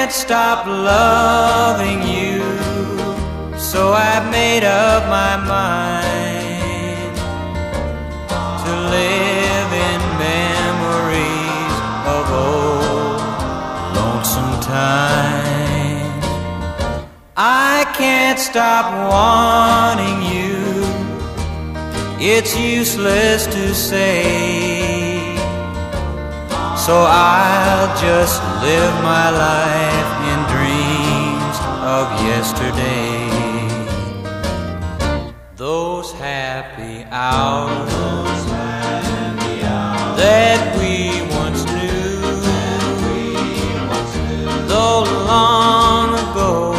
can't stop loving you, so I've made up my mind to live in memories of old lonesome times. I can't stop wanting you, it's useless to say, so I'll just live my life in dreams of yesterday. Those happy hours that we once knew, though long ago,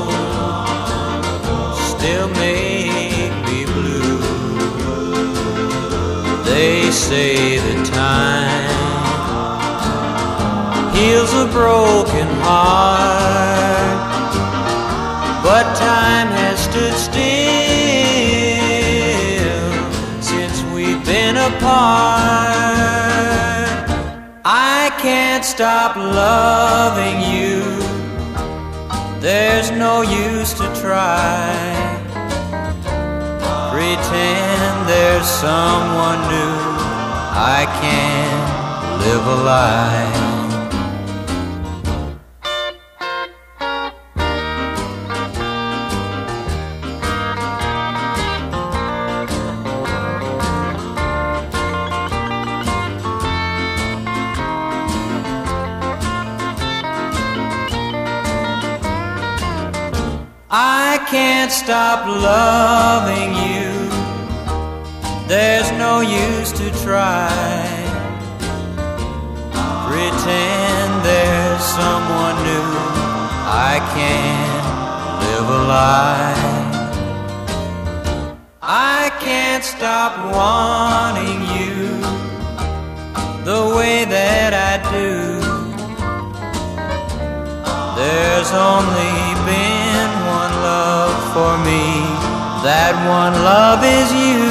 still make me blue. They say that time heals a broken heart, but time has stood still since we've been apart. I can't stop loving you, there's no use to try. Pretend there's someone new, I can't live a lie. I can't stop loving you, there's no use to try. Pretend there's someone new, I can't live a lie. I can't stop wanting you the way that I do. There's only been one love for me, that one love is you.